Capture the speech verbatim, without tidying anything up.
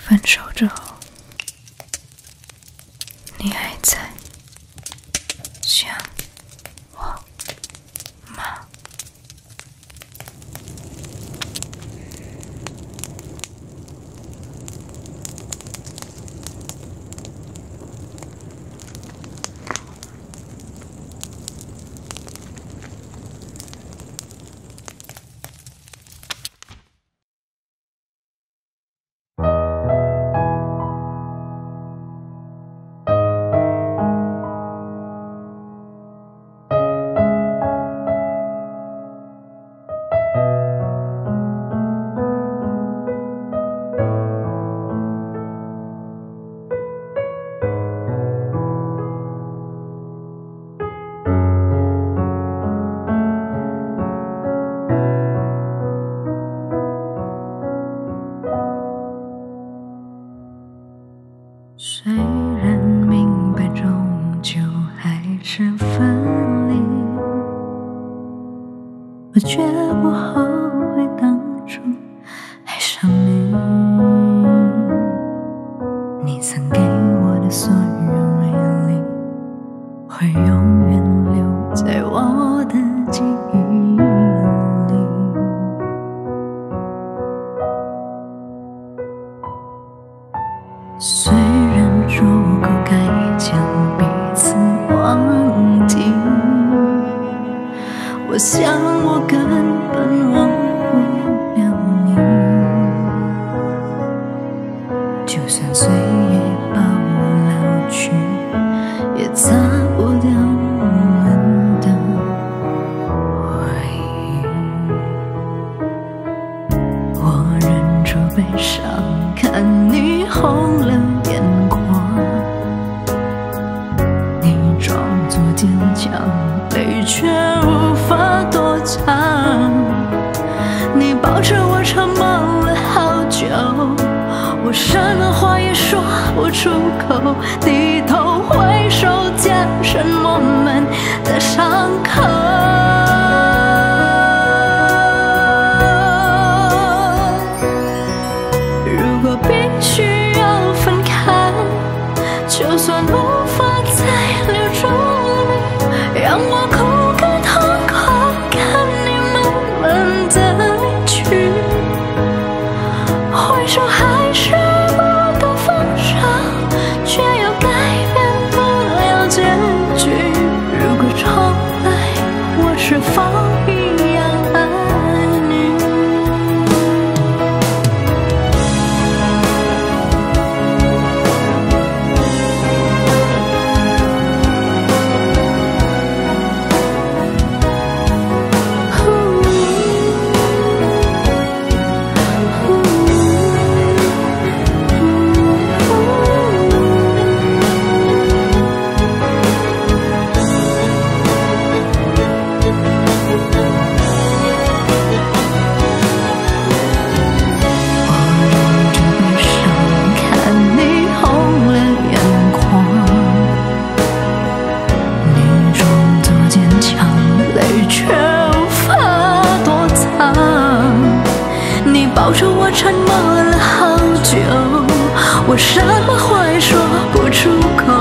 分手之后，你还在想我吗？虽然明白终究还是分离，我绝不后悔当初爱上你。你曾给我的所有美丽，会永远留在我的记忆里。虽然说过该将彼此忘记，我想我根本忘不了你。就算岁月把我老去，也擦不掉我们的回忆。我忍住悲伤，看你红了眼眶，你装作坚强，泪却无法躲藏。你抱着我沉默了好久，我什么话也说不出口，低头挥手加深我们的伤口。如果必须要分开，就算无法再留住你，让我哭个痛快，看你慢慢的离去。回首还是不敢放手，却又改变不了结局。如果重来，我是否一样爱你？抱着我沉默了好久，我什么话也说不出口，